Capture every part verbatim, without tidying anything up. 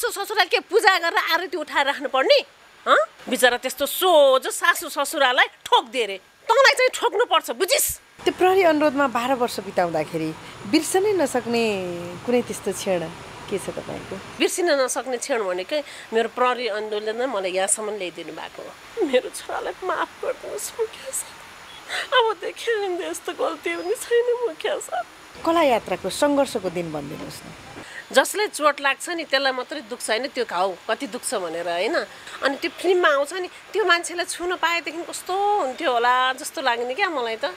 सासू ससुराले के पूजा गरेर आरती उठाएर राख्नुपर्ने हँ बिचरा त्यस्तो सोझो सासू ससुरालाई ठोक्दिए रे तँलाई चाहिँ ठोक्नुपर्छ बुझिस् त्यो प्रहरी अनुरोधमा बाह्र वर्ष बिताउँदाखेरि बिर्सनै नसक्ने कुनै त्यस्तो क्षण के छ तपाईँको बिर्सिन नसक्ने क्षण भनेकै मेरो प्रहरी आन्दोलनले नै मलाई यहाँसम्म ल्याइदिनु भएको हो मेरो छोरालाई माफ गरिदिनुहोस् मुखिया साहब अबदेखि यस्तो गल्ती पनि छैन मुखिया साहब कला यात्राको सङ्घर्षको दिन भनिदिनुहोस् न जसले चोट लाग्छ नि त्यसलाई मात्रै दुख्छ होइन त्यो घाउ कति दुख्छ भनेर होइन अनि त्यो फिल्ममा आउँछ नि त्यो मान्छेलाई छुन पाएदेखि कस्तो हुन्थ्यो होला जस्तो लाग्ने क्या मलाई त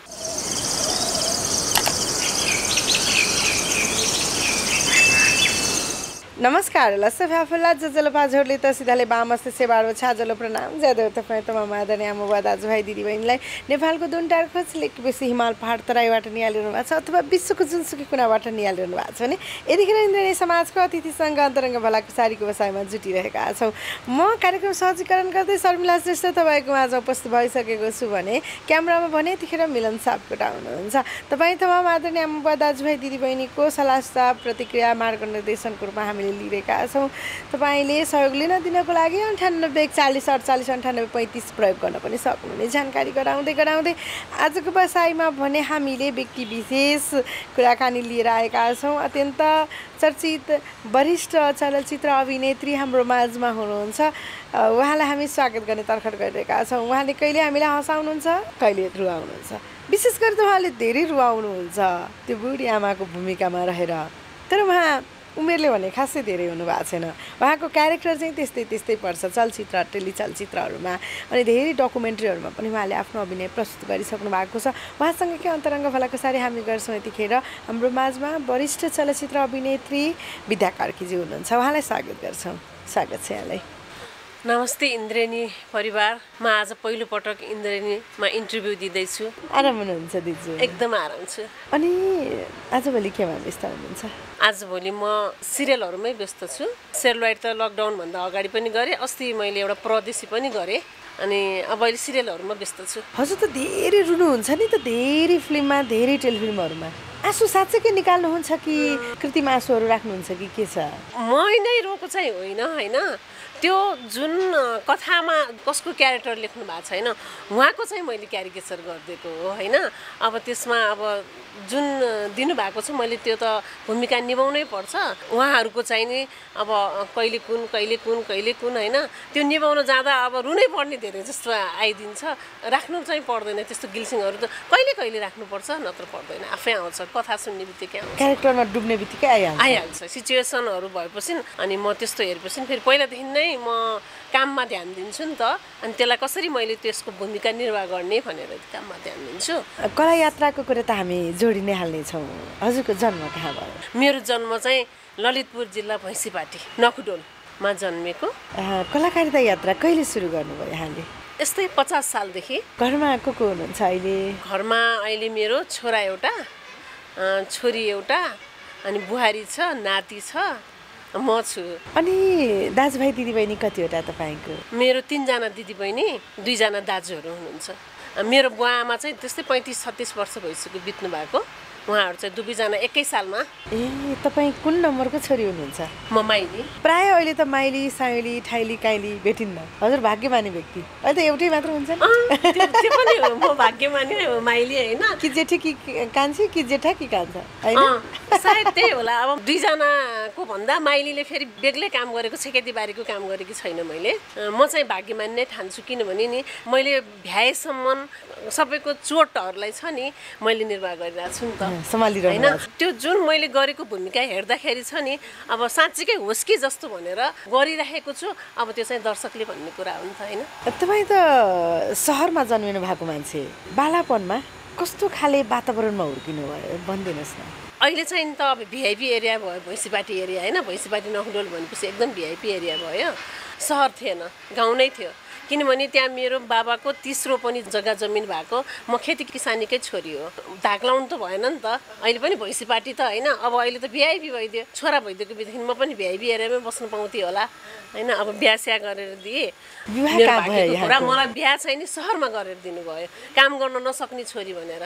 नमस्कार लस्से फ्याफुल्ला जजलो पाझोडले त सिधाले बामस्ते सेवाडो छाजलो प्रणाम ज्यादा तपाईँ तमाम आदरणीय आमा दाजुभाइ दिदीबहिनीलाई नेपालको दुनटार खोजले बेसी हिमाल पहाड तराईबाट निहालिरहनु भएको छ अथवा विश्वको जुनसुकै कुनाबाट निहालिरहनु भएको छ भने यतिखेर इन्द्रणी समाजको अतिथिसँग अन्तरङ्ग भलाकुसारीको व्यवसायमा जुटिरहेका छौँ म कार्यक्रम सहजीकरण गर्दै शर्मिला श्रेष्ठ तपाईँको आज उपस्थित भइसकेको छु भने क्यामेरामा भने यतिखेर मिलन सापकोटा हुनुहुन्छ तपाईँ तमाम आदरणीय आमा दाजुभाइ दिदीबहिनीको सल्लाह सुझाव प्रतिक्रिया मार्गनिर्देशनको रूपमा हामी लिइरहेका छौँ तपाईँले सहयोग लिन दिनको लागि अन्ठानब्बे एकचालिस अडचालिस अन्ठानब्बे पैँतिस प्रयोग गर्न पनि सक्नुहुने जानकारी गराउँदै गराउँदै आजको व्यवसायमा भने हामीले व्यक्ति विशेष कुराकानी लिएर आएका छौँ अत्यन्त चर्चित वरिष्ठ चलचित्र अभिनेत्री हाम्रो माझमा हुनुहुन्छ उहाँलाई हामी स्वागत गर्ने तर्खर गरिरहेका छौँ उहाँले कहिले हामीलाई हँसाउनुहुन्छ कहिले रुवाउनुहुन्छ विशेष गरी त उहाँले धेरै रुवाउनुहुन्छ त्यो बुढी आमाको भूमिकामा रहेर तर उहाँ उमेरले भने खासै धेरै हुनुभएको छैन उहाँको क्यारेक्टर चाहिँ त्यस्तै त्यस्तै पर्छ चलचित्र टेलिचलचित्रहरूमा अनि धेरै डकुमेन्ट्रीहरूमा पनि उहाँले आफ्नो अभिनय प्रस्तुत गरिसक्नु भएको छ उहाँसँग के अन्तरङ्ग भलाकुसारी हामी गर्छौँ यतिखेर हाम्रो माझमा वरिष्ठ चलचित्र अभिनेत्री विद्या कार्कीजी हुनुहुन्छ उहाँलाई स्वागत गर्छौँ स्वागत छ यहाँलाई नमस्ते इन्द्रेणी परिवार म आज पहिलोपटक इन्द्रेणीमा इन्टरभ्यू दिँदैछु आराम हुनुहुन्छ दिजु एकदम आराम छु अनि आजभोलि केमा व्यस्त हुनुहुन्छ आजभोलि म सिरियलहरूमै व्यस्त छु सेलवाइट त लकडाउनभन्दा अगाडि पनि गरेँ अस्ति मैले एउटा परदेशी पनि गरेँ अनि अब अहिले सिरियलहरूमा व्यस्त छु हजुर त धेरै रुनुहुन्छ नि त धेरै फिल्ममा धेरै टेलिफिल्महरूमा आँसु साँच्चैकै निकाल्नुहुन्छ कि कृत्रिम आँसुहरू राख्नुहुन्छ कि के छ मै नै रोएको चाहिँ होइन होइन त्यो जुन कथामा कसको क्यारेक्टर लेख्नु भएको छैन उहाँको चाहिँ मैले क्यारिकेचर गरिदिएको हो होइन अब त्यसमा अब जुन दिनुभएको छ मैले त्यो त भूमिका निभाउनै पर्छ उहाँहरूको चाहिँ नि अब कहिले कुन कहिले कुन कहिले कुन होइन त्यो निभाउन जाँदा अब रुनै पर्ने धेरै जस्तो आइदिन्छ राख्नु चाहिँ पर्दैन त्यस्तो गिल्सिङहरू त कहिले कहिले राख्नुपर्छ नत्र पर्दैन आफै आउँछ कथा सुन्ने बित्तिकै आउँछ क्यारेक्टरमा डुब्ने बित्तिकै आइहाल्छ आइहाल्छ सिचुएसनहरू भएपछि अनि म त्यस्तो हेरेपछि फेरि पहिलादेखि नै म काममा ध्यान दिन्छु नि त अनि त्यसलाई कसरी मैले त्यसको भूमिका निर्वाह गर्ने भनेर काममा ध्यान दिन्छु कला यात्राको कुरा त हामी जोडि नै हाल्नेछौँ हजुरको जन्म कहाँ भयो मेरो जन्म चाहिँ ललितपुर जिल्ला भैँसीपाटी नखुडोलमा जन्मेको कलाकारिता यात्रा कहिले सुरु गर्नुभयो यहाँले यस्तै पचास सालदेखि घरमा को को हुनुहुन्छ अहिले घरमा अहिले मेरो छोरा एउटा छोरी एउटा अनि बुहारी छ नाति छ म छु अनि दाजुभाइ दिदीबहिनी कतिवटा तपाईँको मेरो तिनजना दिदीबहिनी दुईजना दाजुहरू हुनुहुन्छ मेरो बुवा आमा चाहिँ त्यस्तै पैँतिस छत्तिस वर्ष भइसक्यो बित्नु भएको उहाँहरू चाहिँ दुवैजना एकै सालमा ए तपाईँ कुन नम्बरको छोरी हुनुहुन्छ म माइली प्राय अहिले त माइली साइली ठाइली काइली भेटिन्न हजुर भाग्यमानी व्यक्ति अहिले त एउटै मात्र हुन्छ त्यो पनि हो म भाग्यमानी माइली होइन कि जेठी कि कान्छी कि जेठा कि कान्छा होइन सायद त्यही होला अब दुईजनाको भन्दा माइलीले फेरि बेग्लै काम गरेको छ खेतीबारीको काम गरेकी छैन मैले म चाहिँ भाग्यमानी नै ठान्छु किनभने नि मैले भ्याएसम्म सबैको चोटहरूलाई छ नि मैले निर्वाह गरिरहेको छु नि त सम्हालिरहनु होइन त्यो जुन मैले गरेको भूमिका हेर्दाखेरि छ नि अब साँच्चीकै होस् कि जस्तो भनेर गरिरहेको छु अब त्यो चाहिँ दर्शकले भन्ने कुरा हो नि त होइन तपाईँ त सहरमा जन्मिनु भएको मान्छे बालापनमा कस्तो खाले वातावरणमा हुर्किनु भयो भनिदिनुहोस् न अहिले चाहिँ त अब भिआइपी एरिया भयो भैँसीपाटी एरिया होइन भैँसीपाटी नखुडोल भनेपछि एकदम भिआइपी एरिया भयो सहर थिएन गाउँ नै थियो किनभने त्यहाँ मेरो बाबाको तेस्रो पनि जग्गा जमिन भएको म खेती किसानीकै छोरी हो धाक लाउनु त भएन नि त अहिले पनि भैँसीपाटी त होइन अब अहिले त भिआइपी भइदियो छोरा भइदिएको बित्देखि म पनि भिआइपी एरियामै बस्नु पाउँथेँ होला होइन अब बिहा स्या गरेर दिएँ मेरो भाग्यको कुरा मलाई बिहा चाहिँ नि सहरमा गरेर दिनुभयो काम गर्न नसक्ने छोरी भनेर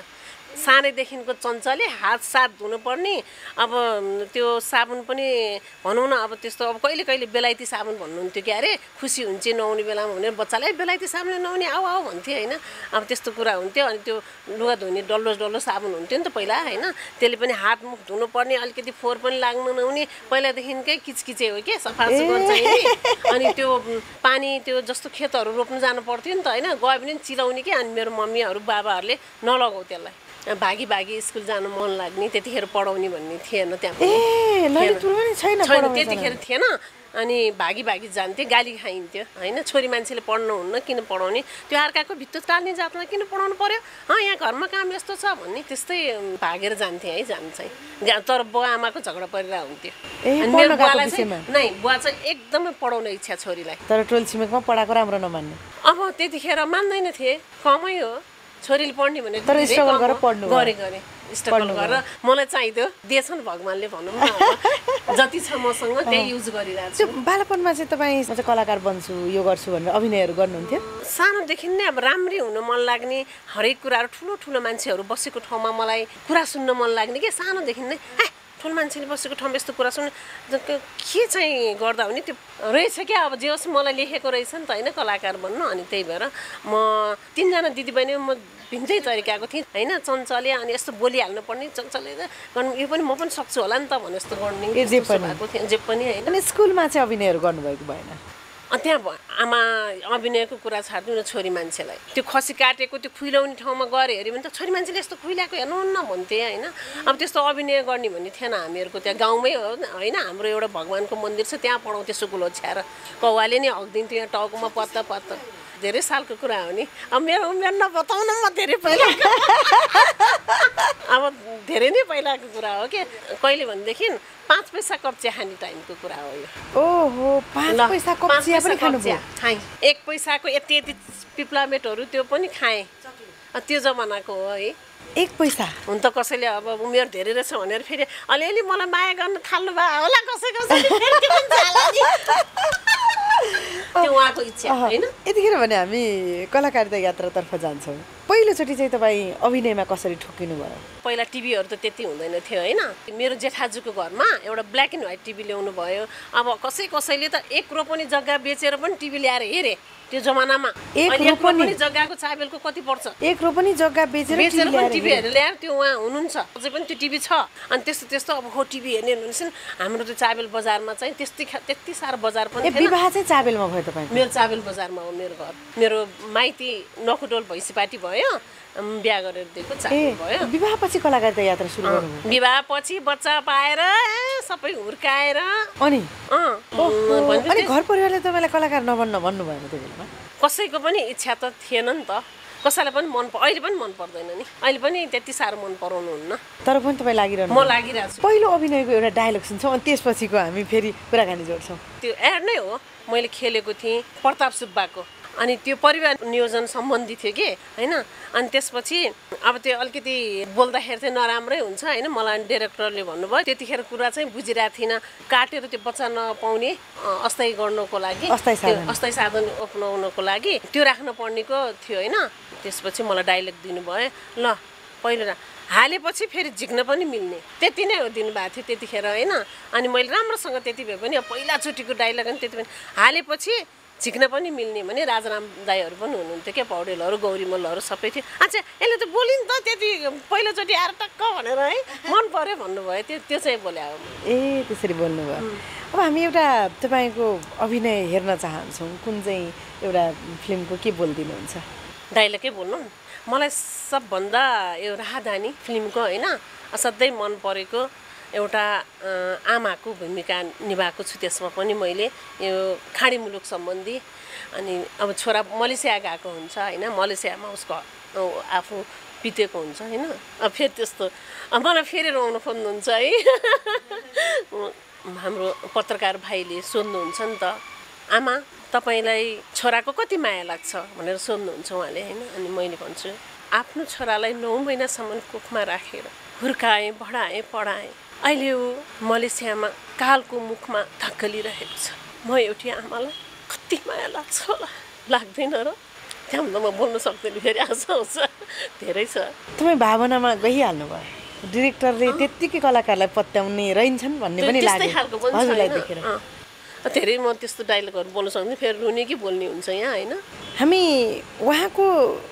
सानैदेखिको चञ्चले हात साथ धुनुपर्ने अब त्यो साबुन पनि भनौँ न अब त्यस्तो अब कहिले कहिले बेलायती साबुन भन्नुहुन्थ्यो कि अरे खुसी हुन्छ नुहाउने बेलामा भनेर बच्चालाई बेलायती साबुनले नुहाउने आऊ आऊ भन्थ्यो होइन अब त्यस्तो कुरा हुन्थ्यो अनि त्यो लुगा धुने डल्लो डल्लो साबुन हुन्थ्यो नि त पहिला होइन त्यसले पनि हात मुख धुनुपर्ने अलिकति फोहोर पनि लाग्नु नहुने पहिलादेखिकै किचकिचे हो कि सफासुग्घर चाहिने अनि त्यो पानी त्यो जस्तो खेतहरू रोप्नु जानु पर्थ्यो नि त होइन गयो भने चिलाउने कि अनि मेरो मम्मीहरू बाबाहरूले नलगाऊ त्यसलाई भागी भागी स्कुल जानु मन लाग्ने त्यतिखेर पढाउने भन्ने थिएन त्यहाँ छैन त्यतिखेर थिएन अनि भागी भागी जान्थे गाली खाइन्थ्यो होइन छोरी मान्छेले पढ्नुहुन्न किन पढाउने त्यो अर्काको भित्र टाल्ने जातमा किन पढाउनु पर्यो अँ यहाँ घरमा काम यस्तो छ भन्ने त्यस्तै भागेर जान्थे है जानु चाहिँ तर बुवा आमाको झगडा परिरहेको हुन्थ्यो अनि मेरो बुवालाई चाहिँ नै बुवा चाहिँ एकदमै पढाउने इच्छा छोरीलाई तर टोल छिमेकमा पढाएको राम्रो नमान्ने अब त्यतिखेर मान्दैन थिए कमै हो छोरीले पढ्ने भने तर स्ट्रगल गरेर पढ्नु गरे गरे स्ट्रगल गरेर मलाई चाहियो दिएछन् भगवान्ले भनौँ न जति छ मसँग त्यही युज गरिरहेको छु बालपनमा चाहिँ तपाईँ चाहिँ कलाकार बन्छु यो गर्छु भनेर अभिनयहरू गर्नुहुन्थ्यो सानोदेखि नै अब राम्रै हुन मन लाग्ने हरेक कुराहरू ठुलो ठुलो मान्छेहरू बसेको ठाउँमा मलाई कुरा सुन्न मन लाग्ने कि सानोदेखि नै ठुलो मान्छेले बसेको ठाउँमा यस्तो कुरा सुन्ने के चाहिँ गर्दा भने त्यो रहेछ क्या अब जे होस् मलाई लेखेको रहेछ नि त होइन कलाकार बन्नु अनि त्यही भएर म तिनजना दिदीबहिनी म भिन्दै तरिकाको थिएँ होइन चञ्चले अनि यस्तो बोलिहाल्नु पर्ने चञ्चले गर्नु यो पनि म पनि सक्छु होला नि त भने जस्तो गर्ने भएको थिएँ जे पनि होइन स्कुलमा चाहिँ अभिनयहरू गर्नुभएको भएन त्यहाँ आमा अभिनयको कुरा छाड्नु छोरी मान्छेलाई त्यो खसी काटेको त्यो खुइलाउने ठाउँमा गऱ्यो अरे भने त छोरी मान्छेले यस्तो खुइलाएको हेर्नुहुन्न भन्थे होइन अब त्यस्तो अभिनय गर्ने भन्ने थिएन हामीहरूको त्यहाँ गाउँमै हो होइन हाम्रो एउटा भगवान्को मन्दिर छ त्यहाँ पढाउँथ्यो सुकुल ओछ्याएर कौवाले नै हगिदिन्थ्यो यहाँ टाउकोमा पत्ता पत्ता धेरै सालको कुरा हो नि अब मेरो उमेर नबताउन म धेरै पहिला अब धेरै नै पहिलाको कुरा हो कि कहिले भनेदेखि पाँच पैसा कप चिया खाने टाइमको कुरा हो यो ओहो पाँच पैसा कप चिया पनि खानुभयो खाएँ एक पैसाको यति यति पिप्लामेटहरू त्यो पनि खाएँ त्यो जमानाको हो है एक पैसा हुन त कसैले अब उमेर धेरै रहेछ भनेर फेरि अलिअलि मलाई माया गर्न थाल्नु भयो होला कसै कसैले त्यो उहाँको इच्छा होइन यतिखेर भने हामी कलाकारिता यात्रातर्फ जान्छौँ पहिलोचोटि चाहिँ तपाईँ अभिनयमा कसरी ठोकिनु भयो पहिला टिभीहरू त त्यति हुँदैन थियो होइन मेरो जेठाजुको घरमा एउटा ब्ल्याक एन्ड व्हाइट टिभी ल्याउनु भयो अब कसै कसैले त एक रोपनी जग्गा बेचेर पनि टिभी ल्याएर हेरे त्यो जमानामा एक रोपनी जग्गाको चाबेलको कति पर्छ एक रोपनी जग्गा बेचेर बेचेर पनि टिभीहरू ल्याएर त्यो उहाँ हुनुहुन्छ अझै पनि त्यो टिभी छ अनि त्यस्तो त्यस्तो अब हो टिभी हेर्ने हुनुहुन्छ हाम्रो त्यो चाबेल बजारमा चाहिँ त्यस्तै त्यति साह्रो बजार पनि विवाह चाहिँ चाबेलमा भयो तपाईँ मेरो चाबेल बजारमा हो मेरो घर मेरो माइती नखुटोल भैँसीपाटी भयो बिहा गरेर दिएको चाबेल भयो विवाहपछि कलाकारिता यात्रा सुरु गर्नुभयो विवाहपछि बच्चा पाएर सबै हुर्काएर अनि अनि घर परिवारले तपाईँलाई कलाकार नबन्न भन्नु भएन त्यो बेलामा कसैको पनि इच्छा त थिएन नि त कसैलाई पनि मन अहिले पनि मन पर्दैन नि अहिले पनि त्यति साह्रो मन पराउनुहुन्न तर पनि तपाईँ लागिरहनु म लागिरहेको छु पहिलो अभिनयको एउटा डायलग सुन्छौँ अनि त्यसपछिको हामी फेरि कुराकानी जोड्छौँ त्यो एड नै हो मैले खेलेको थिएँ प्रताप सुब्बाको अनि त्यो परिवार नियोजन सम्बन्धी थियो कि होइन अनि त्यसपछि अब त्यो अलिकति बोल्दाखेरि चाहिँ नराम्रै हुन्छ होइन मलाई डाइरेक्टरले भन्नुभयो त्यतिखेर कुरा चाहिँ बुझिरहेको थिइनँ काटेर त्यो बच्चा नपाउने अस्थायी गर्नको लागि अस्थायी साधन अपनाउनको लागि त्यो राख्न पर्नेको थियो होइन त्यसपछि मलाई डाइलेक्ट दिनुभयो ल पहिलो हालेपछि फेरि झिक्न पनि मिल्ने त्यति नै हो दिनुभएको थियो त्यतिखेर होइन अनि मैले राम्रोसँग त्यति भए पनि पहिलाचोटिको डाइलग अनि त्यति पनि हालेपछि झिक्न पनि मिल्ने भने राजाराम दाईहरू पनि हुनुहुन्थ्यो क्या पौडेलहरू गौरी मल्लहरू सबै थियो अच्छा यसले त बोल्यो नि त त्यति पहिलोचोटि आएर टक्क भनेर है मन पऱ्यो भन्नुभयो त्यो त्यो चाहिँ बोले हो ए त्यसरी बोल्नुभयो अब हामी एउटा तपाईँको अभिनय हेर्न चाहन्छौँ कुन चाहिँ एउटा फिल्मको के बोलिदिनुहुन्छ डाइलगै बोल्नु मलाई सबभन्दा यो राहदानी फिल्मको होइन असाध्यै मन परेको एउटा आमाको भूमिका निभाएको छु त्यसमा पनि मैले यो खाडी मुलुक सम्बन्धी अनि अब छोरा मलेसिया गएको हुन्छ होइन मलेसियामा उसको आफू बितेको हुन्छ होइन अब फेरि त्यस्तो मलाई फेरि रुवाउन खोज्नुहुन्छ है हाम्रो पत्रकार भाइले सोध्नुहुन्छ नि त आमा तपाईँलाई छोराको कति माया लाग्छ भनेर सोध्नुहुन्छ उहाँले होइन अनि मैले भन्छु आफ्नो छोरालाई नौ महिनासम्म कुखमा राखेर हुर्काएँ बढाएँ पढाएँ अहिले ऊ मलेसियामा कालको मुखमा धक्कलिरहेको छ म एउटी आमालाई कति माया लाग्छ होला लाग्दैन र त्यहाँ म बोल्नु सक्दैन फेरि आउँछ आउँछ धेरै छ। तपाईँ भावनामा गइहाल्नु भयो, डिरेक्टरले त्यत्तिकै कलाकारलाई पत्याउने रहन्छन् भन्ने पनि त्यस्तै लाग्यो खालको पनि छ हजुरलाई होइन? देखेर। अँ। धेरै म त्यस्तो डाइलगहरू बोल्नु सक्दिनँ, फेरि रुने कि बोल्ने हुन्छ यहाँ होइन। हामी उहाँको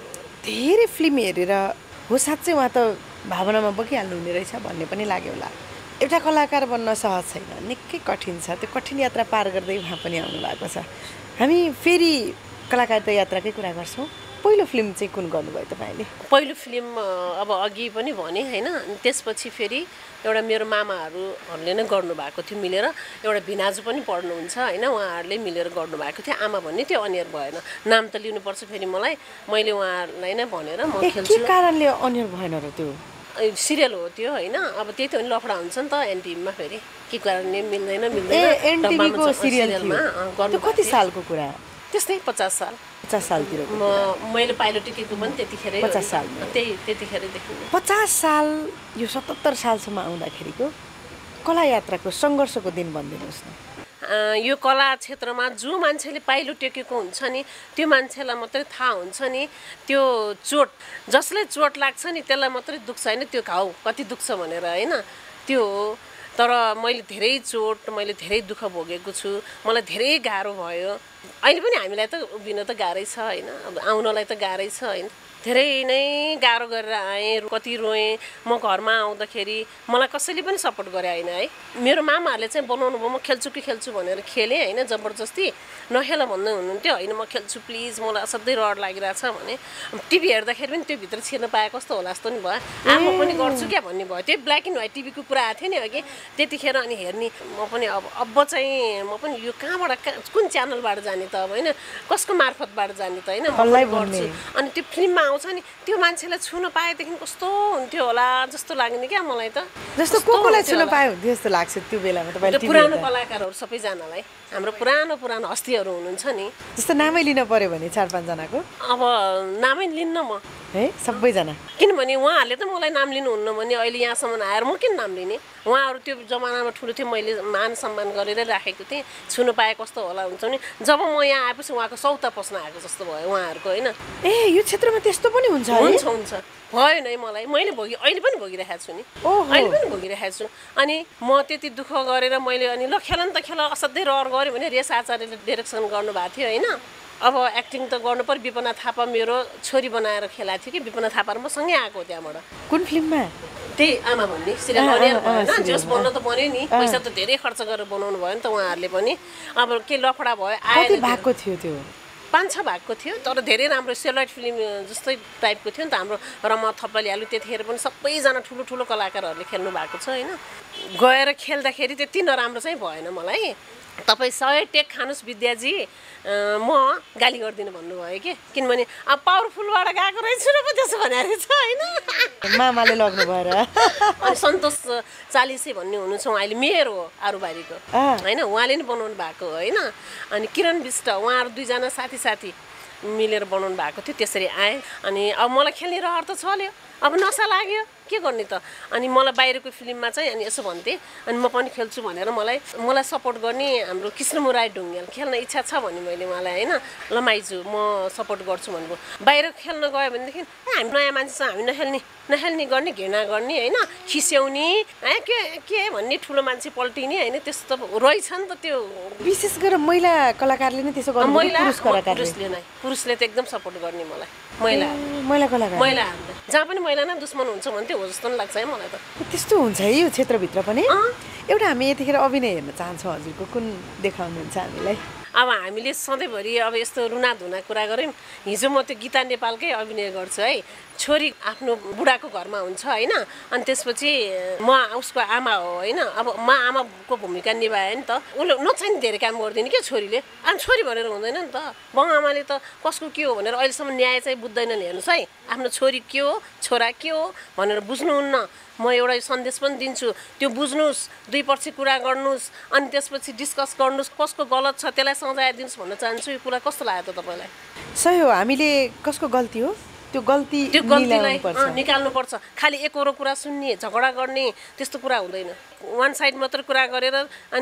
धेरै फिल्म हेरेर हो साँच्चै उहाँ त भावनामा बगिहाल्नु हुने रहेछ भन्ने पनि लाग्यो होला। एउटा कलाकार बन्न सहज छैन, निकै कठिन छ। त्यो कठिन यात्रा पार गर्दै उहाँ पनि आउनु भएको छ। हामी फेरि कलाकारिता यात्राकै कुरा गर्छौँ। पहिलो फिल्म चाहिँ कुन गर्नुभयो तपाईँले? पहिलो फिल्म अब अघि पनि भने होइन, त्यसपछि फेरि एउटा मेरो मामाहरूले नै गर्नुभएको थियो मिलेर, एउटा भिनाजु पनि पढ्नुहुन्छ होइन, उहाँहरूले मिलेर गर्नुभएको थियो। आमा भन्ने त्यो अनियर भएन, नाम त लिनुपर्छ फेरि मलाई, मैले उहाँहरूलाई नै भनेर म के खेल्छु। कारणले अनियर भएन र त्यो? सिरियल हो त्यो होइन, अब त्यही त पनि लफडा हुन्छ नि त एनटिभीमा, फेरि के कारणले मिल्दैन ए मिल्दैन एनटिभीको सिरियल सिरियलमा त्यो कति सालको कुरा? त्यस्तै पचास साल पचास सालतिर म मैले पाइलट टिकेको पनि त्यतिखेरै पचास सालमा। त्यही त्यतिखेरदेखि पचास साल यो सतहत्तर सालसम्म आउँदाखेरिको कला यात्राको सङ्घर्षको दिन भनिदिनुहोस् न। यो कला क्षेत्रमा जो मान्छेले पाइलो टेकेको हुन्छ नि त्यो मान्छेलाई मात्रै थाहा हुन्छ नि त्यो चोट, जसले चोट लाग्छ नि त्यसलाई मात्रै दुख्छ होइन, त्यो घाउ कति दुख्छ भनेर होइन, त्यो हो। तर मैले धेरै चोट, मैले धेरै दुःख भोगेको छु, मलाई धेरै गाह्रो भयो। अहिले पनि हामीलाई त उभिन त गाह्रै छ होइन, अब आउनलाई त गाह्रै छ होइन। धेरै नै गाह्रो गरेर आएँ, कति रोएँ। म घरमा आउँदाखेरि मलाई कसैले पनि सपोर्ट गरे होइन है। मेरो मामाहरूले चाहिँ बनाउनु भयो, म खेल्छु कि खेल्छु भनेर खेलेँ होइन, जबरजस्ती नखेल भन्दै हुनुहुन्थ्यो। होइन म खेल्छु प्लिज, मलाई असाध्यै रड लागिरहेछ भने। टिभी हेर्दाखेरि पनि त्यो भित्र छिर्न पाए कस्तो होला जस्तो नि भयो। आ म पनि गर्छु क्या भन्ने भयो। त्यो ब्ल्याक एन्ड व्हाइट टिभीको कुरा आएको थियो नि अघि, त्यतिखेर अनि हेर्ने म पनि अब अब चाहिँ म पनि यो कहाँबाट कुन च्यानलबाट जाने त अब होइन, कसको मार्फतबाट जाने त होइन, म पनि गर्छु। अनि त्यो फिल्ममा आउँछ नि त्यो मान्छेलाई छुन पाएदेखि कस्तो हुन्थ्यो होला जस्तो लाग्ने क्या मलाई त। जस्तो को कोलाई छुन पाए हुन्थ्यो जस्तो लाग्छ त्यो बेलामा तपाईँले? पुरानो कलाकारहरू सबैजनालाई, हाम्रो पुरानो पुरानो हस्तीहरू हुनुहुन्छ नि। जस्तो नामै लिन पर्यो भने चार पाँचजनाको? अब नामै लिन्न म है सबैजना, किनभने उहाँहरूले त मलाई नाम लिनुहुन्न भने अहिले यहाँसम्म आएर म किन नाम लिने। उहाँहरू त्यो जमानामा ठुलो थियो, मैले मान सम्मान गरेर राखेको थिएँ। छुन पाए कस्तो होला हुन्छ नि। जब म यहाँ आएपछि उहाँको सौता पस्न आएको जस्तो भयो उहाँहरूको होइन। ए यो क्षेत्रमा त्यस्तो पनि हुन्छ? हुन्छ हुन्छ भयो नै, मलाई मैले भोगि अहिले पनि भोगिरहेको छु नि, अहिले पनि भोगिरहेको छु। अनि म त्यति दुःख गरेर मैले अनि ल खेल नि त खेल, असाध्यै रहर गऱ्यो भने रेस आचार्यले डिरेक्सन गर्नुभएको थियो होइन। अब एक्टिङ त गर्नु पर्यो। विपना थापा मेरो छोरी बनाएर खेलाएको थियो कि, विपना थापा र म सँगै आएको त्यहाँबाट। कुन फिल्ममा? त्यही आमा भन्ने सिरियल अनियर भएन, जस बन्न त बन्यो नि, पैसा त धेरै खर्च गरेर बनाउनु भयो नि त उहाँहरूले पनि। अब के लफडा भयो आयो, भएको थियो त्यो पाँच छ भागको थियो, तर धेरै राम्रो सेलोइड फिल्म जस्तै टाइपको थियो नि त। हाम्रो रमा थप्पलिहाल्यो त्यतिखेर पनि सबैजना ठुलो ठुलो कलाकारहरूले खेल्नु भएको छ होइन। गएर खेल्दाखेरि त्यति नराम्रो चाहिँ भएन मलाई। तपाईँ सय टेक खानुहोस् विद्याजी, म गाली गर्दिनँ भन्नुभयो कि, किनभने अब पावरफुलबाट गएको रहेछु र पो त्यसो भनेर छ होइन। मामाले लग्नु भएर। अनि सन्तोष चालिसे भन्ने हुनुहुन्छ, उहाँ अहिले मेयर हो आरुबारीको होइन, उहाँले नि बनाउनु भएको होइन। अनि किरण विष्ट, उहाँहरू दुईजना साथी साथी मिलेर बनाउनु भएको थियो। त्यसरी आएँ अनि अब मलाई खेल्ने रहर त चल्यो, अब नसा लाग्यो के गर्ने त। अनि मलाई बाहिरको फिल्ममा चाहिँ अनि यसो भन्थेँ, अनि म पनि खेल्छु भनेर मलाई मलाई सपोर्ट गर्ने हाम्रो कृष्णमुरारी ढुङ्गेल खेल्न इच्छा छ भने मैले उहाँलाई होइन ल माइजू म सपोर्ट गर्छु भन्नुभयो। बाहिर खेल्न गयो भनेदेखि हामी नयाँ मान्छे छ, हामी नखेल्ने नखेल्ने गर्ने, घृणा गर्ने होइन, खिस्याउने ए के के भन्ने, ठुलो मान्छे पल्टिने होइन, त्यस्तो त रहेछ नि त। त्यो विशेष गरेर महिला कलाकारले नै त्यसो गर्नु, महिला पुरुष कलाकारले? पुरुषले नै, पुरुषले त एकदम सपोर्ट गर्ने मलाई। महिला महिला कलाकार महिलाहरूले जहाँ पनि महिला नै दुश्मन हुन्छ भन्थ्यो, हो जस्तो नि लाग्छ है मलाई त। त्यस्तो हुन्छ है यो क्षेत्रभित्र पनि? एउटा हामी यतिखेर अभिनय हेर्न चाहन्छौँ, हजुरको कुन देखाउनुहुन्छ हामीलाई? अब हामीले सधैँभरि अब यस्तो रुनाधुना कुरा गऱ्यौँ। हिजो म त्यो गीता नेपालकै अभिनय गर्छु है। छोरी आफ्नो बुढाको घरमा हुन्छ होइन, अनि त्यसपछि म उसको आमा हो होइन। अब म आमाको भूमिका निभाएँ नि त, उसले नचाहिने धेरै काम गरिदिने क्या छोरीले। अनि छोरी भनेर हुँदैन नि त, बाउआमाले त कसको के हो भनेर अहिलेसम्म न्याय चाहिँ बुझ्दैनन्। हेर्नुहोस् है, आफ्नो छोरी के हो छोरा के हो भनेर बुझ्नुहुन्न। म एउटा सन्देश पनि दिन्छु, त्यो बुझ्नुहोस्, दुई पर्सि कुरा गर्नुहोस्, अनि त्यसपछि डिस्कस गर्नुहोस्, कसको गलत छ त्यसलाई सजाय दिनुहोस् भन्न चाहन्छु। यो कुरा कस्तो लाग्यो त तपाईँलाई? सही हो, हामीले कसको गल्ती हो त्यो गल्ती त्यो गल्तीलाई निकाल्नुपर्छ। खालि एकरो कुरा सुन्ने, झगडा गर्ने त्यस्तो कुरा हुँदैन। वान साइड मात्र कुरा गरेर अनि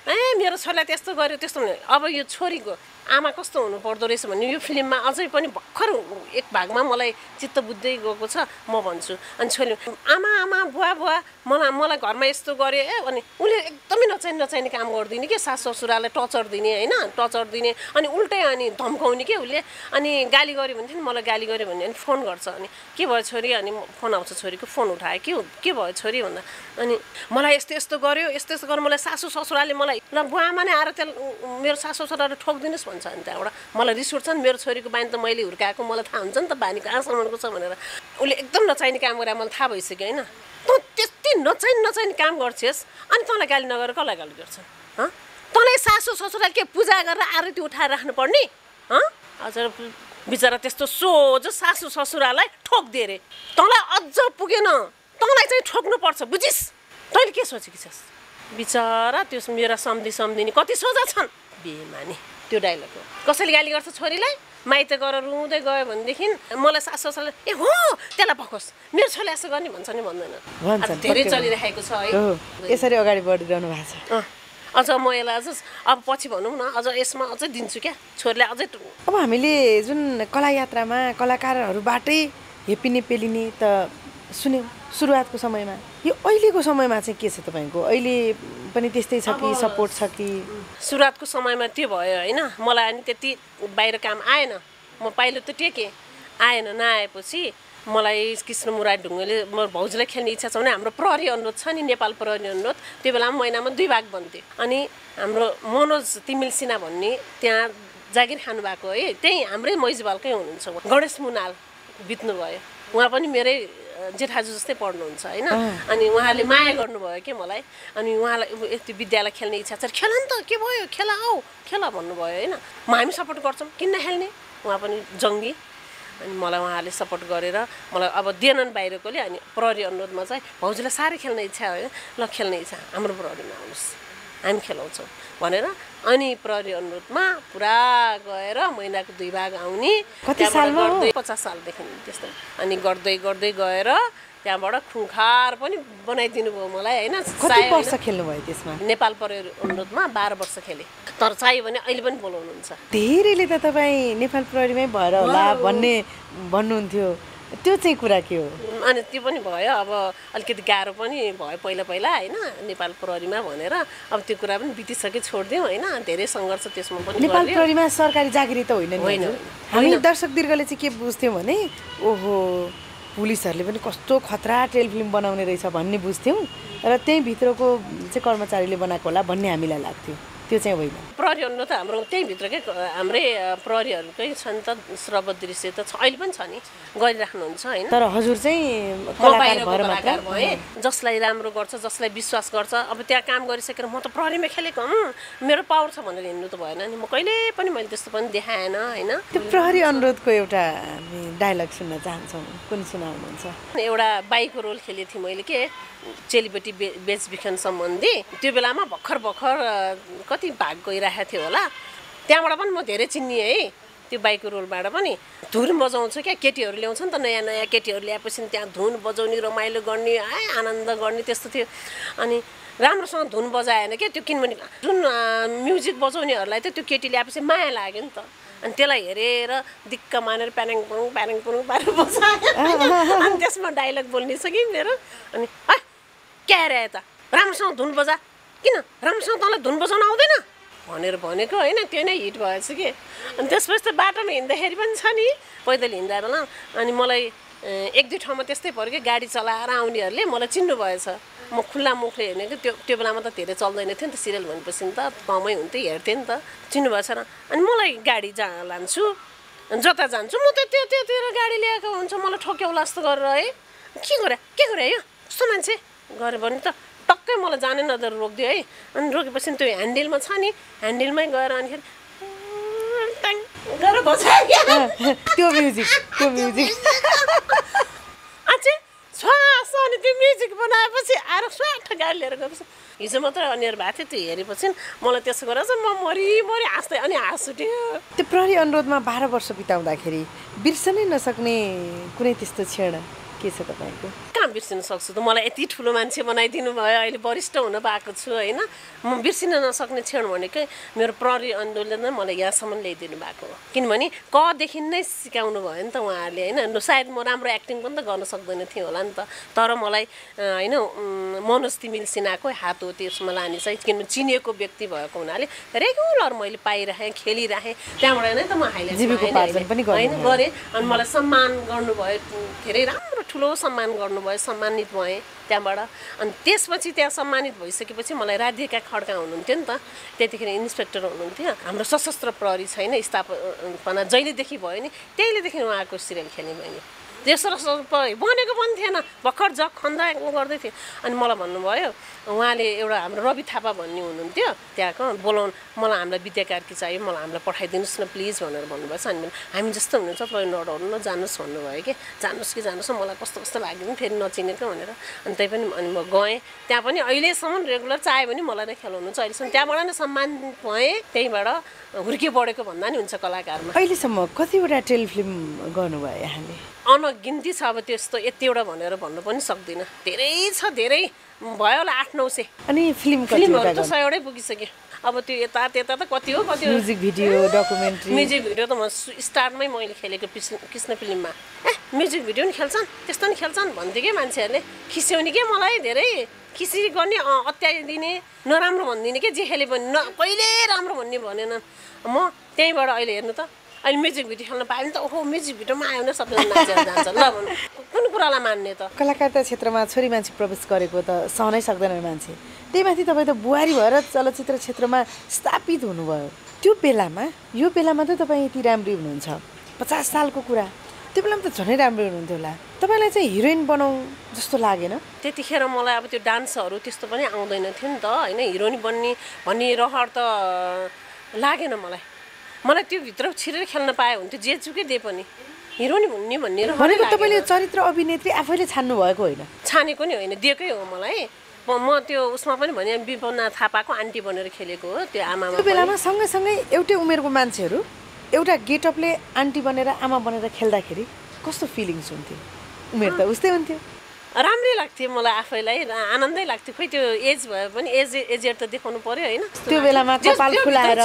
ए मेरो छोरीलाई त्यस्तो गर्यो त्यस्तो भने अब यो छोरीको आमा कस्तो हुनुपर्दो रहेछ भन्ने यो फिल्ममा अझै पनि भर्खर एक भागमा मलाई चित्त बुझ्दै गएको छ म भन्छु। अनि छोरी आमा आमा बुवा बुवा मलाई मलाई घरमा यस्तो गरे ए अनि उसले एकदमै नचाहिने नचाहिने काम गरिदिने कि सासु ससुरालाई टर्चर दिने होइन टर्चर दिने अनि उल्टै अनि धम्काउने कि उसले अनि गाली गर्यो भने थियो नि मलाई गाली गर्यो भने अनि फोन गर्छ अनि के भयो छोरी अनि फोन आउँछ छोरीको फोन उठायो के के भयो छोरी भन्दा अनि मलाई यस्तो यस्तो गर्यो यस्तो यस्तो गर्यो मलाई सासु ससुराले मलाई ल बुवा आमा नै आएर त्यसलाई मेरो सासु ससुराले ठोकिदिनुहोस् भन्छ अनि त्यहाँबाट मलाई रिस उठ्छ नि मेरो छोरीको बानी त मैले हुर्काएको मलाई थाहा हुन्छ नि त बानी कहाँसम्मको छ भनेर उसले एकदम नचाहिने काम गरेर मलाई थाहा भइसक्यो होइन त त्यति नचाहिने नचाहिने काम गर्छेस् अनि तँलाई गाली नगरेर कसलाई गाली गर्छ हँ तँलाई सासु ससुराले के पूजा गरेर आरती उठाएर राख्नुपर्ने हँ हजुर बिचरा त्यस्तो सोझो सासु ससुरालाई ठोकिदिए अरे तँलाई अझ पुगेन तँलाई चाहिँ ठोक्नुपर्छ बुझिस् तैँले के सोचेकी छस् बिचरा त्यो मेरा सम्झी सम्झिने कति सोझा छन् बेमानी त्यो डाइलग हो कसैले गाली गर्छ छोरीलाई माइत गएर रुँदै गयो भनेदेखि मलाई सासु ससुराले ए हो त्यसलाई पकोस् मेरो छोरीले यसो गर्ने भन्छ नि भन्दैन धेरै चलिरहेको छ है यसरी अगाडि बढिरहनु भएको छ अझ म यसलाई अझ अब पछि भनौँ न अझ यसमा अझै दिन्छु क्या छोरीलाई अझै अब हामीले जुन कला यात्रामा कलाकारहरूबाटै हेपिने पेलिने त सुन्यौँ सुरुवातको समयमा यो अहिलेको समयमा चाहिँ के छ तपाईँको अहिले पनि त्यस्तै छ कि सपोर्ट छ कि सुरुवातको समयमा त्यो भयो होइन मलाई अनि त्यति बाहिर काम आएन म पाइलो त टेकेँ आएन नआएपछि मलाई कृष्ण मुरारी ढुङ्गेले म भाउजूलाई खेल्ने इच्छा छ भने हाम्रो प्रहरी अनुरोध छ नि नेपाल प्रहरी अनुरोध त्यो बेलामा महिनामा दुई भाग बन्थ्यो अनि हाम्रो मनोज तिमिल सिन्हा भन्ने त्यहाँ जागिर खानु भएको है त्यही हाम्रै मैजबालकै हुनुहुन्छ गणेश मुनाल बित्नुभयो उहाँ पनि मेरै जेठाजु जस्तै पढ्नुहुन्छ होइन अनि उहाँले माया गर्नुभयो के मलाई अनि उहाँलाई यति विद्यालय खेल्ने इच्छा छ खेल नि त के भयो खेला आऊ खेला भन्नुभयो होइन म हामी सपोर्ट गर्छौँ किन नखेल्ने उहाँ पनि जङ्गी अनि मलाई उहाँले सपोर्ट गरेर मलाई अब दिएनन् बाहिरकोले अनि प्रहरी अनुरोधमा चाहिँ भाउजूलाई साह्रै खेल्ने इच्छा हो ल खेल्ने इच्छा हाम्रो प्रहरीमा आउनुहोस् हामी खेलाउँछौँ भनेर अनि प्रहरी अनुरोधमा पुरा गएर महिनाको दुई भाग आउने कति सालमा गर्दै पचास सालदेखि त्यस्तो अनि गर्दै गर्दै गएर त्यहाँबाट खुङखार पनि बनाइदिनु भयो मलाई होइन कति वर्ष खेल्नुभयो त्यसमा नेपाल प्रहरी अनुरोधमा बाह्र वर्ष खेलेँ तर चाहियो भने अहिले पनि बोलाउनुहुन्छ धेरैले त तपाईँ नेपाल प्रहरीमै भएर होला भन्ने भन्नुहुन्थ्यो त्यो चाहिँ कुरा के हो अनि त्यो पनि भयो अब अलिकति गाह्रो पनि भयो पहिला पहिला होइन नेपाल प्रहरीमा भनेर अब त्यो कुरा पनि बितिसके छोडिदिउँ होइन धेरै सङ्घर्ष त्यसमा पनि नेपाल प्रहरीमा सरकारी जागिरी त होइन होइन हामी दर्शक दीर्घले चाहिँ के बुझ्थ्यौँ भने ओहो पुलिसहरूले पनि कस्तो खतरा टेलिफिल्म बनाउने रहेछ भन्ने बुझ्थ्यौँ र त्यही भित्रको चाहिँ कर्मचारीले बनाएको होला भन्ने हामीलाई लाग्थ्यो त्यो चाहिँ होइन प्रहरी अनुरोध त हाम्रो त्यही भित्रकै हाम्रै प्रहरीहरूकै छ नि त श्रव्य दृश्य त छ अहिले पनि छ नि गरिराख्नुहुन्छ होइन तर हजुर चाहिँ कलाकार भएर मात्र भए जसलाई राम्रो गर्छ जसलाई विश्वास गर्छ अब त्यहाँ काम गरिसकेर म त प्रहरीमा खेलेको हुँ मेरो पावर छ भनेर हिँड्नु त भएन नि म कहिले पनि मैले त्यस्तो पनि देखाएन होइन त्यो प्रहरी अनुरोधको एउटा हामी डायलग सुन्न चाहन्छौँ कुन सुनाउनुहुन्छ एउटा बाइको रोल खेलेको थिएँ मैले के चेलीबेटी बे बेचबिखन सम्बन्धी त्यो बेलामा भर्खर भर्खर कति भाग गइरहेको थियो होला त्यहाँबाट पनि म धेरै चिन्ने है त्यो बाइकको रोलबाट पनि धुन बजाउँछु क्या केटीहरू ल्याउँछ नि त नयाँ नयाँ केटीहरू ल्याएपछि त्यहाँ धुन बजाउने रमाइलो गर्ने है आनन्द गर्ने त्यस्तो थियो अनि राम्रोसँग धुन बजाएन क्या त्यो किनभने जुन म्युजिक बजाउनेहरूलाई त त्यो केटी ल्याएपछि माया लाग्यो नि त अनि त्यसलाई हेरेर दिक्क मानेर प्यारेङ पुरुङ प्यारेङ पुरुङ पारेर बजायो अनि त्यसमा डाइलग बोल्ने छ कि मेरो अनि है क्या अरे त राम्रोसँग धुन बजा किन राम्रोसँग तँलाई धुन बजाउन आउँदैन भनेर भनेको होइन त्यो नै हिट भएछ कि अनि त्यसपछि त बाटोमा हिँड्दाखेरि पनि छ नि पैदल हिँड्दा बेला अनि मलाई एक दुई ठाउँमा त्यस्तै पऱ्यो कि गाडी चलाएर आउनेहरूले मलाई चिन्नु भएछ म खुल्ला मुखले हेर्ने कि त्यो त्यो बेलामा त धेरै चल्दैन थियो नि त सिरियल भनेपछि त कमै हुन्थ्यो हेर्थेँ नि त चिन्नु भएछ र अनि मलाई गाडी जहाँ लान्छु जता जान्छु म त त्यो त्योतिर गाडी ल्याएको हुन्छ मलाई ठोक्याउला जस्तो गरेर है के गरे के गरे यो कस्तो मान्छे गऱ्यो भने त टक्कै मलाई जाने नजर रोकिदियो है अनि रोकेपछि त्यो ह्यान्डलमा छ नि ह्यान्डलमै गएर अनिखेरि गरेर बजायो त्यो म्युजिक त्यो म्युजिक अझै श्वास अनि त्यो म्युजिक बनाएपछि आएर स्वाट गाडी लिएर गएपछि हिजो मात्रै अनिहार भएको थियो त्यो हेरेपछि मलाई त्यसो गरेर चाहिँ म मरि मरि हाँस्दै अनि हाँस उठ्यो त्यो प्रहरी अनुरोधमा बाह्र वर्ष बिताउँदाखेरि बिर्सनै नसक्ने कुनै त्यस्तो क्षण के छ तपाईँको? कहाँ बिर्सिन सक्छु त, मलाई यति ठुलो मान्छे बनाइदिनु भयो, अहिले वरिष्ठ हुन पाएको छु होइन। म बिर्सिन नसक्ने क्षण भनेकै मेरो प्रहरी आन्दोलनले मलाई यहाँसम्म ल्याइदिनु भएको हो, किनभने कदेखि नै सिकाउनु भयो नि त उहाँहरूले होइन। सायद म राम्रो एक्टिङ पनि त गर्न सक्दैन थिएँ होला नि त, तर मलाई होइन मनोज तिमिल सिन्हाको हात हो त्यसमा लाने चाहिँ, किनभने चिनिएको व्यक्ति भएको हुनाले रेगुलर मैले पाइराखेँ, खेलिराखेँ, त्यहाँबाट नै त म हाइलाइट होइन गरेँ। अनि मलाई सम्मान गर्नुभयो, धेरै राम्रो ठुलो सम्मान गर्नुभयो, सम्मानित भएँ त्यहाँबाट। अनि त्यसपछि त्यहाँ सम्मानित भइसकेपछि मलाई राधिका खड्का हुनुहुन्थ्यो नि त, त्यतिखेर इन्सपेक्टर हुनुहुन्थ्यो। हाम्रो सशस्त्र प्रहरी छैन स्थापना जहिलेदेखि भयो नि त्यहिलेदेखि उहाँको सिरियल खेल्ने भयो नि, त्यो सशस्त्र प्रहरी बनेको पनि थिएन, भर्खर जग खन्दा गर्दै थियो। अनि मलाई भन्नुभयो उहाँले, एउटा हाम्रो रवि थापा भन्ने हुनुहुन्थ्यो त्यहाँको, बोलाउनु मलाई हामीलाई विद्या कार्की चाहियो, मलाई हामीलाई पठाइदिनुहोस् न प्लिज भनेर भन्नुभएको छ। अनि हामी जस्तो हुनुहुन्छ तपाईँ नडराउनु न, जानुहोस् भन्नुभयो कि, जानुहोस् कि जानुहोस् न, मलाई कस्तो कस्तो लाग्यो नि फेरि नचिनेको भनेर। अनि त्यही पनि अनि म गएँ त्यहाँ पनि, अहिलेसम्म रेगुलर चाह्यो भने मलाई नै खेलाउनुहुन्छ, अहिलेसम्म त्यहाँबाट नै सम्मानित भएँ, त्यहीबाट हुर्के बढेको भन्दा नि हुन्छ कलाकारमा। अहिलेसम्म कतिवटा टेलिफिल्म गर्नुभयो यहाँले? अनगिन्ती छ, अब त्यस्तो यतिवटा भनेर भन्नु पनि सक्दिनँ, धेरै छ, धेरै भयो होला आठ नौ सय। अनि फिल्म फिल्महरू त सयवटै पुगिसक्यो, अब त्यो यता त्यता त कति हो कति हो। Music video, documentary? Music video त म स्टार्टमै मैले खेलेको कृष्ण फिल्ममा, ए म्युजिक भिडियो नि खेल्छन् त्यस्तो नि खेल्छन् भन्थ्यो कि मान्छेहरूले, खिस्याउने के मलाई, धेरै खिसी गर्ने, अत्याइ दिने, नराम्रो भनिदिने के, जे खेले पनि न कहिले राम्रो भन्ने भनेन। म त्यहीँबाट अहिले हेर्नु त, अहिले म्युजिक भिडियो खेल्न पायो भने त ओहो म्युजिक भिडियोमा आयो भने सबैजना नाचेर जान्छ ल भन्नु, कुन कुरालाई मान्ने त। कलाकारिता क्षेत्रमा छोरी मान्छे प्रवेश गरेको त सहनै सक्दैन मान्छे, त्यही माथि तपाईँ त बुहारी भएर चलचित्र क्षेत्रमा स्थापित हुनुभयो। त्यो बेलामा, यो बेलामा त तपाईँ यति राम्री हुनुहुन्छ, पचास सालको कुरा, त्यो बेलामा त झनै राम्रै हुनुहुन्थ्यो होला। तपाईँलाई चाहिँ हिरोइन बनाऊ जस्तो लागेन? त्यतिखेर मलाई अब त्यो डान्सहरू त्यस्तो पनि आउँदैन थियो नि त होइन, हिरोइन बन्ने भन्ने रहर त लागेन मलाई। मलाई त्यो भित्र छिरेर खेल्न पाए हुन्थ्यो, जे चुकै दिए पनि हिरोइन हुने भन्ने रहर भनेको तपाईँले चरित्र अभिनेत्री आफैले छान्नु भएको होइन? छानेको नि होइन, दिएकै हो मलाई। म त्यो उसमा पनि भने विपन्ना थापाको आन्टी बनेर खेलेको हो, त्यो आमामा। त्यो बेलामा सँगसँगै एउटै उमेरको मान्छेहरू एउटा गेटअपले आन्टी बनेर आमा बनेर खेल्दाखेरि कस्तो फिलिङ्स हुन्थ्यो? उमेर त उस्तै हुन्थ्यो। राम्रै लाग्थ्यो मलाई, आफैलाई आनन्दै लाग्थ्यो। खोइ त्यो एज भयो भने एज एजेड त देखाउनु पर्यो होइन। त्यो बेलामा कपाल फुलाएर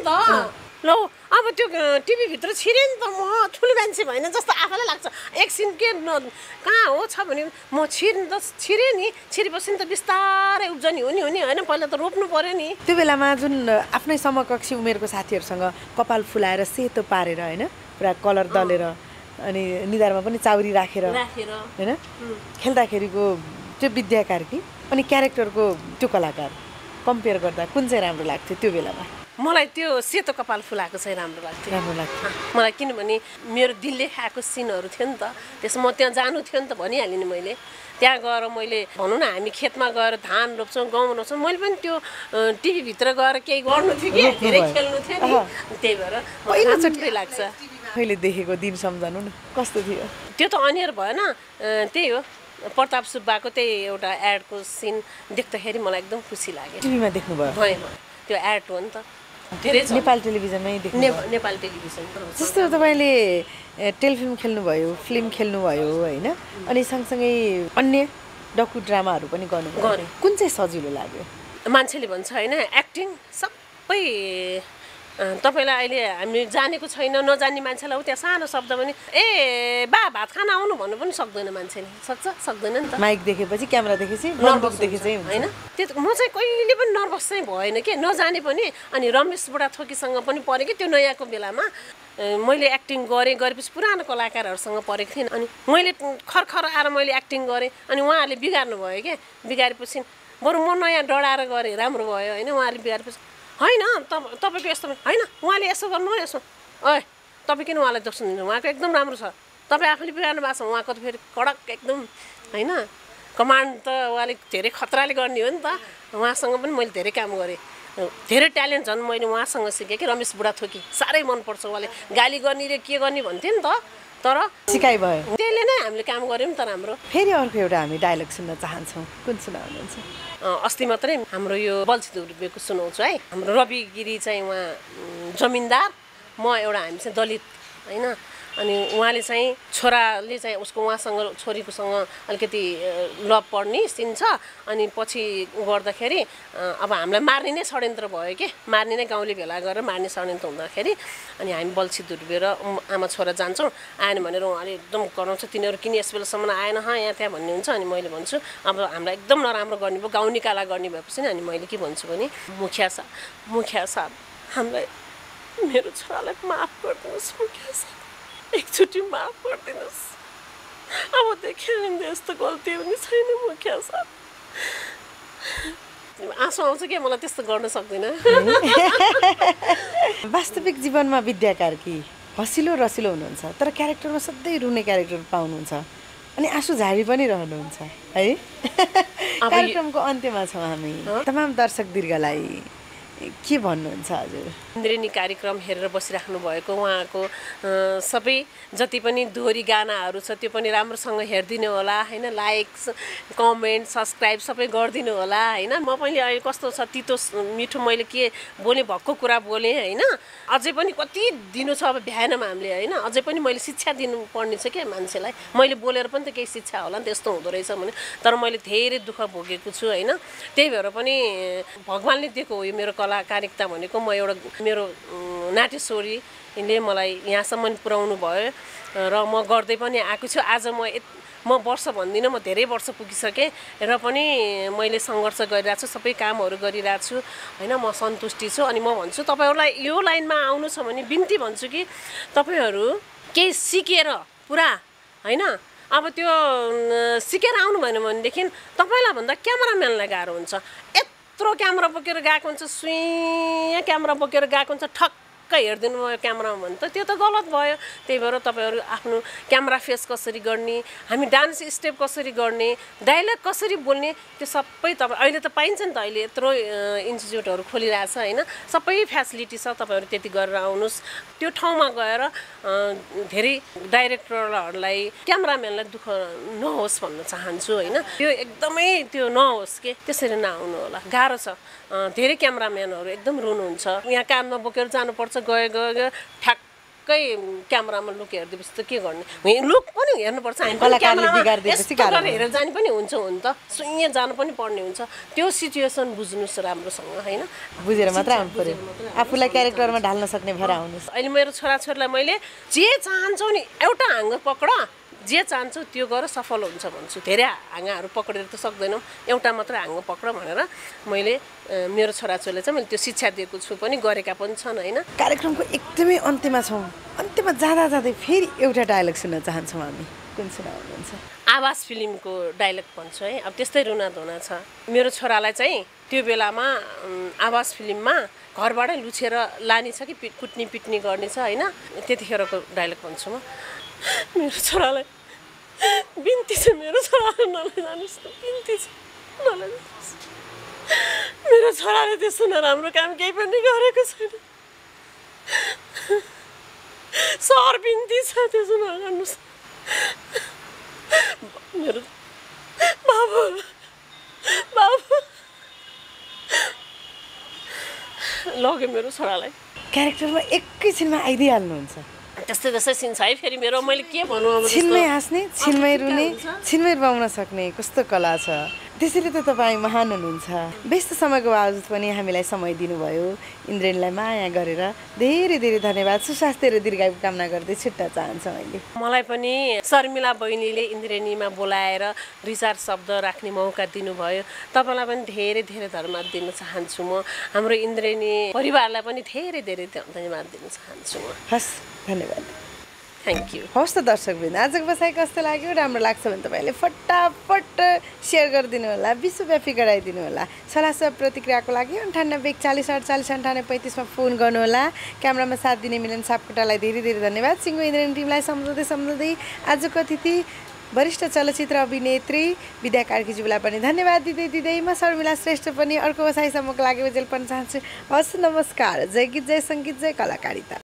ल अब त्यो टिभीभित्र छिरेँ नि त, म ठुलो मान्छे भएन जस्तो आफैलाई लाग्छ। एकछिन के कहाँ हो छ भने म छिर्नु त छिरेँ नि, छिरेपछि त बिस्तारै उब्जनी हुने हुने होइन, पहिला त रोप्नु पर्यो नि। त्यो बेलामा जुन आफ्नै समकक्षी उमेरको साथीहरूसँग कपाल फुलाएर सेतो पारेर होइन, पुरा कलर दलेर अनि निधारमा पनि चाउरी राखेर राखेर होइन खेल्दाखेरिको त्यो विद्या कार्की अनि क्यारेक्टरको त्यो कलाकार कम्पेयर गर्दा कुन चाहिँ राम्रो लाग्थ्यो त्यो बेलामा? मलाई त्यो सेतो कपाल फुलाएको चाहिँ राम्रो लाग्थ्यो। राम्रो लाग्थ्यो मलाई, किनभने मेरो दिलले खाएको सिनहरू थियो नि त, त्यसमा म त्यहाँ जानु थियो नि त, भनिहालेँ नि मैले। त्यहाँ गएर मैले भनौँ न हामी खेतमा गएर धान रोप्छौँ, गहुँ रोप्छौँ, मैले पनि त्यो टिभीभित्र गएर केही गर्नु थियो कि धेरै खेल्नु थियो नि, त्यही भएर पहिलोचोटि लाग्छ। मैले देखेको दिन सम्झनु न कस्तो थियो? त्यो त अनियर भएन, त्यही हो प्रताप सुब्बाको त्यही एउटा एडको सिन देख्दाखेरि मलाई एकदम खुसी लाग्यो। टिभीमा देख्नुभयो? भयो त्यो एड हो नि त, धेरै नेपाल टेलिभिजनमै देख्नु? नेपाल टेलिभिजन। जस्तो तपाईँले टेलिफिल्म खेल्नुभयो, फिल्म खेल्नुभयो होइन, अनि सँगसँगै अन्य डकु ड्रामाहरू पनि गर्नुभयो, कुन चाहिँ सजिलो लाग्यो? मान्छेले भन्छ होइन एक्टिङ सबै तपाईँलाई अहिले हामी जानेको छैन, नजान्ने मान्छेलाई त्यहाँ सानो शब्द पनि ए बा भात खान आउनु भन्नु पनि सक्दैन मान्छेले, सक्छ सक्दैन नि त। माइक देखेपछि, क्यामेरा देखेपछि नर्भस देखेपछि होइन, त्यो म चाहिँ कहिले पनि नर्भस चाहिँ भएन कि, नजाने पनि। अनि रमेश बुढाथोकीसँग पनि परेँ कि त्यो नयाँको बेलामा, मैले एक्टिङ गरेँ, गरेपछि पुरानो कलाकारहरूसँग परेको थिएँ, अनि मैले खरखर आएर मैले एक्टिङ गरेँ, अनि उहाँहरूले बिगार्नु भयो क्या, बिगारेपछि बरु म नयाँ डढाएर गरेँ राम्रो भयो होइन, उहाँहरूले बिगारेपछि होइन तप तपाईँको यस्तो होइन, उहाँले यसो गर्नु हो यसो, ओए तपाईँ किन उहाँलाई दोष दिनु, उहाँको एकदम राम्रो छ, तपाईँ आफूले बिगार्नु भएको छ, उहाँको त फेरि कडक एकदम होइन, कमान्ड त उहाँले धेरै खतराले गर्ने हो नि त। उहाँसँग पनि मैले धेरै काम गरेँ, धेरै ट्यालेन्ट झन् मैले उहाँसँग सिकेँ कि, रमेश बुढाथोकी साह्रै मनपर्छ, उहाँले गाली गर्ने रे के गर्ने भन्थ्यो नि त, तर सिकाइ भयो, त्यसले नै हामीले काम गऱ्यौँ नि त राम्रो। फेरि अर्को एउटा हामी डायलग सुन्न चाहन्छौँ, कुन सुनाउनुहुन्छ? अस्ति मात्रै हाम्रो यो बलछित उर्बेको सुनाउँछु है। हाम्रो रवि गिरी चाहिँ उहाँ जमिनदार, म एउटा हामी चाहिँ दलित होइन, अनि उहाँले चाहिँ छोराले चाहिँ उसको उहाँसँग छोरीकोसँग अलिकति लभ पर्ने सिन छ अनि पछि गर्दाखेरि अब हामीलाई मार्ने नै षड्यन्त्र भयो कि मार्ने नै गाउँले भेला गरेर मार्ने षड्यन्त्र हुँदाखेरि अनि हामी बल्छी दुर्बिएर आमा छोरा जान्छौँ आएन भनेर उहाँले एकदम कराउँछ तिनीहरू किन यस बेलासम्म आएन ह यहाँ त्यहाँ भन्ने हुन्छ अनि मैले भन्छु अब हामीलाई एकदम नराम्रो गर्ने भयो गाउँ निकाला गर्ने भएपछि नि अनि मैले के भन्छु भने मुखिया साहब मुखिया साहब हामीलाई मेरो छोरालाई माफ गरिदिनुहोस् मुखिया साहब एकचोटि माफ गरिदिनुहोस् अबदेखि हामीले यस्तो गल्ती पनि छैन मुखिया साहब आँसु आउँछ कि मलाई त्यस्तो गर्न सक्दिनँ वास्तविक जीवनमा विद्या कार्की हँसिलो रसिलो हुनुहुन्छ तर क्यारेक्टरमा सधैँ रुने क्यारेक्टर पाउनुहुन्छ अनि आँसु झारी पनि रहनुहुन्छ है कार्यक्रमको अन्त्यमा छौँ हामी तमाम दर्शक दीर्घलाई के भन्नुहुन्छ हजुर इन्द्रेणी कार्यक्रम हेरेर बसिराख्नु भएको उहाँको सबै जति पनि दोहोरी गानाहरू छ त्यो पनि राम्रोसँग हेरिदिनु होला हैन लाइक्स कमेन्ट सब्स्क्राइब सबै गरिदिनु होला हैन म पनि अहिले कस्तो छ तितो मिठो मैले के बोले भक्को कुरा बोले हैन अझै पनि कति दिनु छ अब भ्याएनौँ हामीले हैन अझै पनि मैले शिक्षा दिनु पर्ने छ के मान्छेलाई मैले बोलेर पनि त केही शिक्षा होला नि त्यस्तो हुँदो रहेछ भने तर मैले धेरै दुःख भोगेको छु हैन त्यही भएर पनि भगवानले दिएको हो यो मेरो कलाकारिता भनेको म एउटा मेरो नाट्यश्वरीले मलाई यहाँसम्म पुर्याउनु भयो र म गर्दै पनि आएको छु आज म म वर्ष भन्दिनँ म धेरै वर्ष पुगिसकेँ र पनि मैले सङ्घर्ष गरिरहेको छु सबै कामहरू गरिरहेको छु हैन म सन्तुष्टि छु अनि म भन्छु तपाईँहरूलाई यो लाइनमा आउनु छ भने बिन्ती भन्छु कि तपाईँहरू केही सिकेर पुरा हैन अब त्यो सिकेर आउनु भएन भनेदेखि तपाईँलाई भन्दा क्यामेराम्यानलाई गाह्रो हुन्छ यत्रो क्यामेरा बोकेर गएको हुन्छ सुई क्यामेरा बोकेर गएको हुन्छ ठक्क हेरिदिनु भयो क्यामेरामा भने त त्यो त गलत भयो त्यही भएर तपाईँहरू आफ्नो क्यामेरा फेस कसरी गर्ने हामी डान्स स्टेप कसरी गर्ने डायलग कसरी बोल्ने त्यो सबै तपाईँ अहिले त पाइन्छ नि त अहिले यत्रो इन्स्टिट्युटहरू खोलिरहेछ हैन सबै फ्यासिलिटी छ तपाईँहरू त्यति गरेर आउनुहोस् त्यो ठाउँमा गएर धेरै डाइरेक्टरहरूलाई क्यामेराम्यानलाई दुःख नहोस् भन्न चाहन्छु हैन त्यो एकदमै त्यो नहोस् के त्यसरी नआउनु होला गाह्रो छ धेरै क्यामेराम्यानहरू एकदम रुनुहुन्छ यहाँ कानमा बोकेर जानुपर्छ गयो गयो गयो ठ्याक्कै क्यामेरामा लुक हेरिदिएपछि त के गर्ने लुक पनि हेर्नुपर्छ हामी हेरेर जाने पनि हुन्छ हो नि त सुइँ जानु पनि पर्ने हुन्छ त्यो सिचुएसन बुझ्नुहोस् राम्रोसँग हैन बुझेर मात्र आउनु पर्यो आफूलाई क्यारेक्टरमा ढाल्न सक्ने भएर आउनुहोस् अहिले मेरो छोराछोरीलाई मैले जे चाहन्छौ नि एउटा हाँगो पक्र जे चाहन्छौ त्यो गर सफल हुन्छ भन्छु धेरै हाँगाहरू पक्रेर त सक्दैनौँ एउटा मात्र हाँगो पक्र भनेर मैले मेरो छोराछोरीलाई चाहिँ मैले त्यो शिक्षा दिएको छु पनि गरेका पनि छन् हैन कार्यक्रमको एकदमै अन्त्यमा छौँ अन्त्यमा जाँदा जाँदै फेरि एउटा डायलग सुन्न चाहन्छौँ हामी कुन सुनाउनुहुन्छ आवाज फिल्मको डायलग भन्छु है अब त्यस्तै रुना धुना छ मेरो छोरालाई चाहिँ त्यो बेलामा आवाज फिल्ममा घरबाटै लुछेर लाने छ कि कुट्नी पिट्नी गर्ने छ हैन त्यतिखेरको डायलग भन्छु म मेरो छोरालाई बिन्ती छ मेरो छोरालाई नलैजानुस् बिन्ती छ नलैजानुस् मेरो छोराले त्यस्तो नराम्रो काम केही पनि गरेको छैन सर बिन्ती छ त्यसो नगर्नुहोस् मेरो बाबु बाबु लग्यो मेरो छोरालाई क्यारेक्टरमा एकैछिनमा आइदिइहाल्नुहुन्छ त्यस्तै त्यस्तै सिन छ है फेरि मेरो मैले के भनौँ अब छिनमै हाँस्ने छिनमै रुने छिनमै रुवाउन सक्ने कस्तो कला छ त्यसैले त तपाईँ महान हुनुहुन्छ व्यस्त समयको बावजुद पनि हामीलाई समय दिनुभयो इन्द्रेणीलाई माया गरेर धेरै धेरै धन्यवाद सुस्वास्थ्य र दीर्घायु कामना गर्दै छुट्टा चाहन्छु मैले मलाई पनि शर्मिला बहिनीले इन्द्रेणीमा बोलाएर दुई चार शब्द राख्ने मौका दिनुभयो तपाईँलाई पनि धेरै धेरै धन्यवाद दिन चाहन्छु म हाम्रो इन्द्रेणी परिवारलाई पनि धेरै धेरै धन्यवाद दिन चाहन्छु म हस् धन्यवाद थ्याङ्क यू हस् त दर्शकवृन्द आजको बसाइ कस्तो लाग्यो राम्रो लाग्छ भने तपाईँले फटाफट सेयर गरिदिनु होला विश्वव्यापी गराइदिनु होला सल्लाह सब प्रतिक्रियाको लागि अन्ठानब्बे एकचालिस अडचालिस अन्ठानब्बे पैँतिसमा फोन गर्नुहोला क्यामरामा साथ दिने मिलन सापकोटालाई धेरै धेरै धन्यवाद सिङ्गो इन्द्रेणी टिमलाई सम्झाउँदै सम्झाउँदै आजको अतिथि वरिष्ठ चलचित्र अभिनेत्री विद्या कार्कीज्यूलाई पनि धन्यवाद दिँदै दिँदै म शर्मिला श्रेष्ठ पनि अर्को बसाइसम्मको लागि जेल पनि चाहन्छु हस् नमस्कार जय गीत जय सङ्गीत जय कलाकारिता।